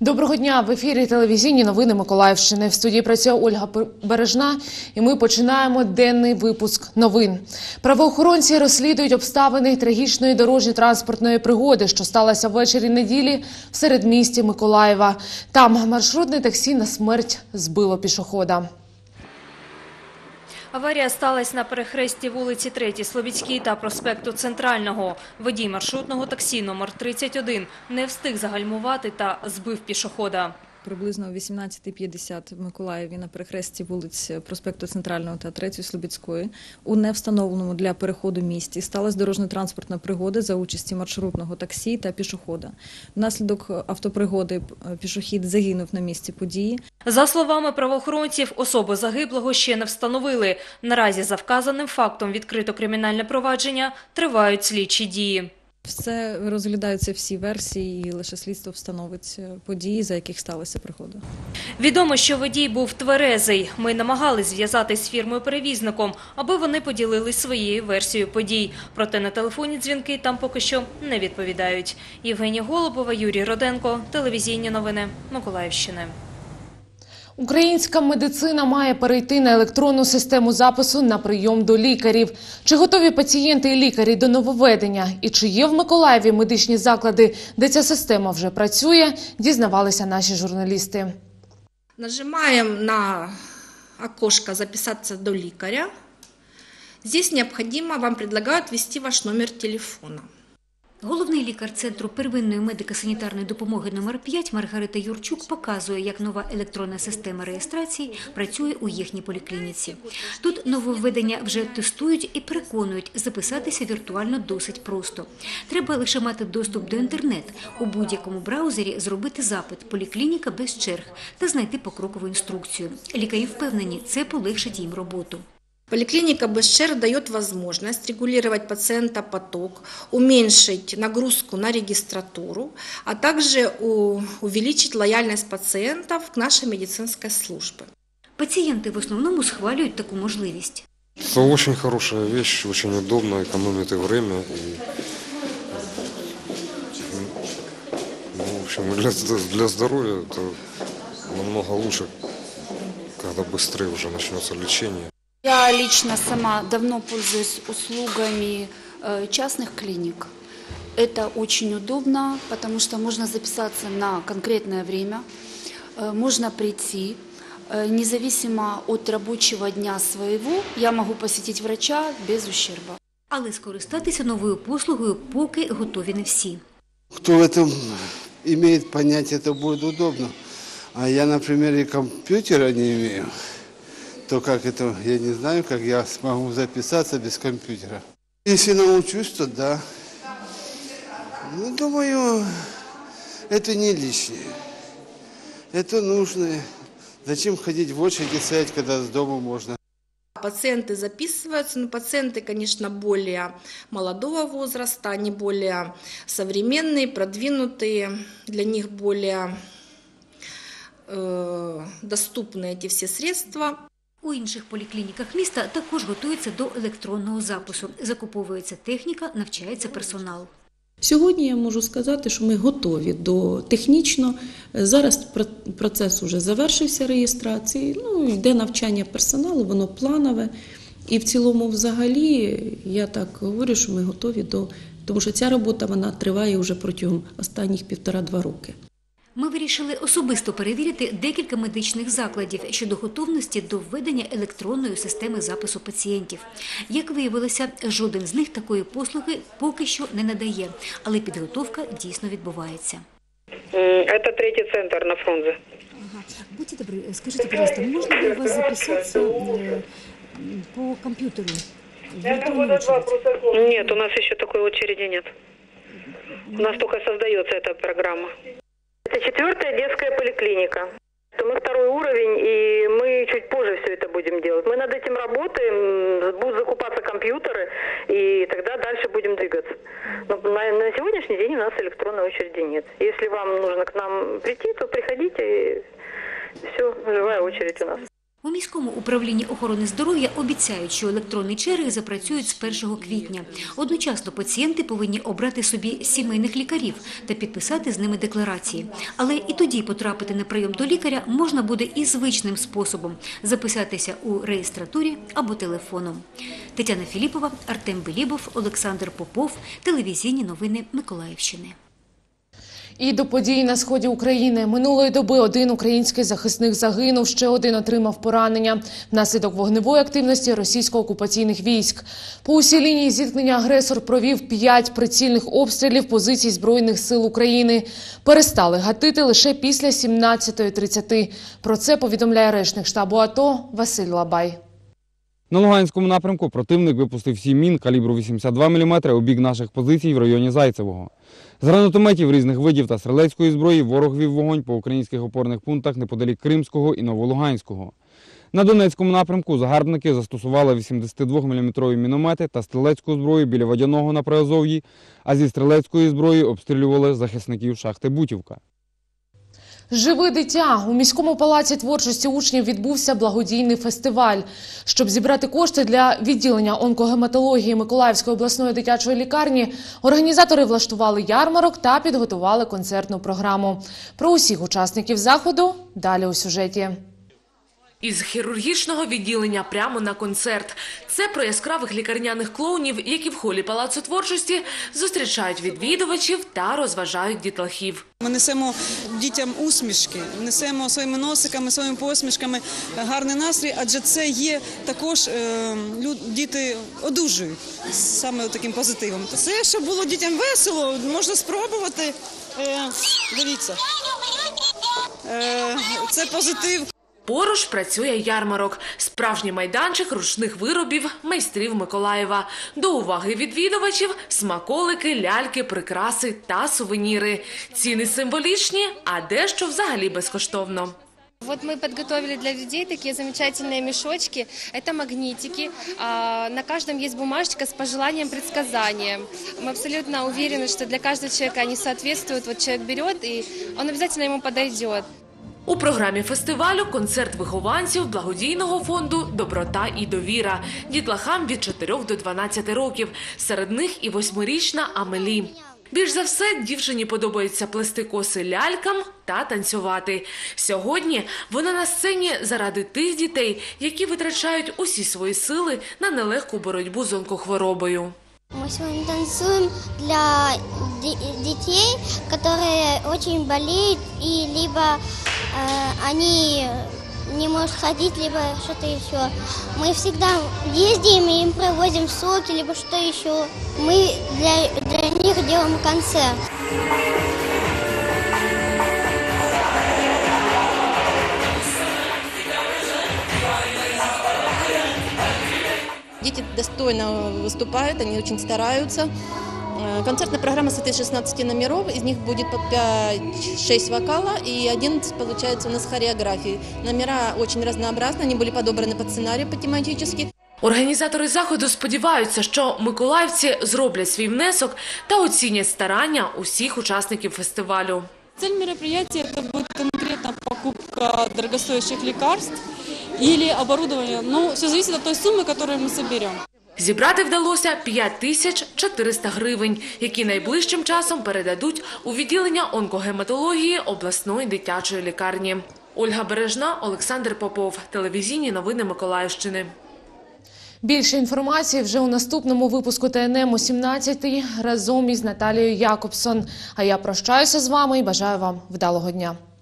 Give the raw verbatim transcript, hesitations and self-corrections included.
Доброго дня! В ефірі телевізійні новини Миколаївщини. В студії працює Ольга Бережна і ми починаємо денний випуск новин. Правоохоронці розслідують обставини трагічної дорожньо-транспортної пригоди, що сталося ввечері неділі в середмісті Миколаєва. Там маршрутне таксі на смерть збило пішохода. Аварія сталася на перехресті вулиці третій Слобідській та проспекту Центрального. Водій маршрутного таксі номер тридцять один не встиг загальмувати та збив пішохода. Приблизно о вісімнадцятій п'ятдесят в Миколаєві на перехресті вулиць проспекту Центрального та третьої Слобідської у невстановленому для переходу місті сталася дорожньо-транспортна пригода за участі маршрутного таксі та пішохода. Внаслідок автопригоди пішохід загинув на місці події. За словами правоохоронців, особу загиблого ще не встановили. Наразі за вказаним фактом відкрито кримінальне провадження, тривають слідчі дії. Все розглядаються всі версії і лише слідство встановить події, за яких сталася пригода. Відомо, що водій був тверезий. Ми намагались зв'язатись з фірмою-перевізником, аби вони поділились своєю версією подій. Проте на телефонні дзвінки там поки що не відповідають. Євгенія Голубова, Юрій Роденко, телевізійні новини Миколаївщини. Українська медицина має перейти на електронну систему запису на прийом до лікарів. Чи готові пацієнти і лікарі до нововведення? І чи є в Миколаєві медичні заклади, де ця система вже працює, дізнавалися наші журналісти. Нажимаємо на окошко «Записаться до лікаря». Здесь необходимо, вам предлагают ввести ваш номер телефона. Головний лікар Центру первинної медико-санітарної допомоги номер п'ять Маргарита Юрчук показує, як нова електронна система реєстрації працює у їхній поліклініці. Тут нововведення вже тестують і переконують, записатися віртуально досить просто. Треба лише мати доступ до інтернету, у будь-якому браузері зробити запит «Поліклініка без черг» та знайти покрокову інструкцію. Лікарі впевнені, це полегшить їм роботу. Поликлиника без черг дает возможность регулировать пациентопоток, уменьшить нагрузку на регистратуру, а также увеличить лояльность пациентов к нашей медицинской службе. Пацієнти в основному схвалюють таку можливість. Это очень хорошая вещь, очень удобно, экономит и время. И, ну, в общем, для, для здоровья это намного лучше, когда быстрее уже начнется лечение. Я лично сама давно пользуюсь услугами частных клиник. Это очень удобно, потому что можно записаться на конкретное время, можно прийти. Независимо от рабочего дня своего, я могу посетить врача без ущерба. Але скористатися новою послугою поки готові не всі. Кто в этом имеет понятие, это будет удобно. А я, например, и компьютера не имею. То как это, я не знаю, как я смогу записаться без компьютера. Если научусь, то да. Ну, думаю, это не лишнее. Это нужно. Зачем ходить в очереди стоять, когда с дома можно? Пациенты записываются, но пациенты, конечно, более молодого возраста, они более современные, продвинутые, для них более э, доступны эти все средства. У інших поліклініках міста також готуються до електронного запису. Закуповується техніка, навчається персонал. Сьогодні я можу сказати, що ми готові до технічно. Зараз процес вже завершився реєстрації, ну, йде навчання персоналу, воно планове. І в цілому взагалі я так говорю, що ми готові до, тому що ця робота вона триває вже протягом останніх півтора-два роки. Ми вирішили особисто перевірити декілька медичних закладів щодо готовності до введення електронної системи запису пацієнтів. Як виявилося, жоден з них такої послуги поки що не надає, але підготовка дійсно відбувається. Це третій центр на Фрунзе. Ага. Будьте добрі, скажіть, будь ласка, можна ли у вас записатися по комп'ютеру? Нет, у нас еще такой очереди нет. У нас только создается эта программа. Это четвертая детская поликлиника. Мы второй уровень, и мы чуть позже все это будем делать. Мы над этим работаем, будут закупаться компьютеры, и тогда дальше будем двигаться. Но на, на сегодняшний день у нас электронной очереди нет. Если вам нужно к нам прийти, то приходите, и все, живая очередь у нас. У міському управлінні охорони здоров'я обіцяють, що електронні черги запрацюють з першого квітня. Одночасно пацієнти повинні обрати собі сімейних лікарів та підписати з ними декларації. Але і тоді потрапити на прийом до лікаря можна буде і звичним способом – записатися у реєстратурі або телефоном. Тетяна Філіпова, Артем Белібов, Олександр Попов. Телевізійні новини Миколаївщини. І до подій на сході України. Минулої доби один український захисник загинув, ще один отримав поранення внаслідок вогневої активності російсько-окупаційних військ. По усій лінії зіткнення агресор провів п'ять прицільних обстрілів позицій Збройних сил України. Перестали гатити лише після сімнадцятої тридцять. Про це повідомляє речник штабу АТО Василь Лабай. На Луганському напрямку противник випустив сім мін калібру вісімдесят два міліметри у бік наших позицій в районі Зайцевого. З гранатометів різних видів та стрілецької зброї ворог вів вогонь по українських опорних пунктах неподалік Кримського і Новолуганського. На Донецькому напрямку загарбники застосували вісімдесятидвоміліметрові міномети та стрілецьку зброю біля Водяного на Приазов'ї, а зі стрілецької зброї обстрілювали захисників шахти Бутівка. «Живи дитя». У міському палаці творчості учнів відбувся благодійний фестиваль. Щоб зібрати кошти для відділення онкогематології Миколаївської обласної дитячої лікарні, організатори влаштували ярмарок та підготували концертну програму. Про усіх учасників заходу далі у сюжеті. Із хірургічного відділення прямо на концерт. Це про яскравих лікарняних клоунів, які в холі Палацу творчості зустрічають відвідувачів та розважають дітлахів. Ми несемо дітям усмішки, несемо своїми носиками, своїми посмішками гарний настрій, адже це є також, е, діти одужують саме таким позитивом. Це, щоб було дітям весело, можна спробувати. Е, дивіться, е, це позитив. Поруч працює ярмарок – справжній майданчик ручних виробів майстрів Миколаєва. До уваги відвідувачів – смаколики, ляльки, прикраси та сувеніри. Ціни символічні, а дещо взагалі безкоштовно. Вот мы подготовили для людей такие замечательные мешочки. Это магнитики. На каждом есть бумажечка с пожеланием, предсказанием. Мы абсолютно уверены, что для каждого человека они соответствуют. Вот человек берет, и он обязательно ему подойдет. У програмі фестивалю концерт вихованців благодійного фонду «Доброта і довіра» дітлахам від чотирьох до дванадцяти років. Серед них і восьмирічна Амелі. Більш за все, дівчині подобається плести коси лялькам та танцювати. Сьогодні вона на сцені заради тих дітей, які витрачають усі свої сили на нелегку боротьбу з онкохворобою. Мы сегодня танцуем для детей, которые очень болеют, и либо э, они не могут ходить, либо что-то еще. Мы всегда ездим и им привозим соки, либо что еще. Мы для, для них делаем концерт. Дети достойно выступают, они очень стараются. Концертная программа состоит из шестнадцати номеров, из них будет по пять-шесть вокала и одиннадцать, получается, у нас хореографии. Номера очень разнообразны, они были подобраны по сценарию, по тематически. Організатори заходу сподіваються, що миколаївці зроблять свій внесок та оцінять старання усіх учасників фестивалю. Цель мероприятия – это будет конкретно покупка дорогостоящих лекарств или оборудования. Ну, все зависит от той суммы, которую мы соберем. Зібрати вдалося п'ять тисяч чотириста гривень, які найближчим часом передадуть у відділення онкогематології обласної дитячої лікарні. Ольга Бережна, Олександр Попов. Телевізійні новини Миколаївщини. Більше інформації вже у наступному випуску Т Н М о сімнадцятій разом із Наталією Якобсон. А я прощаюся з вами і бажаю вам вдалого дня.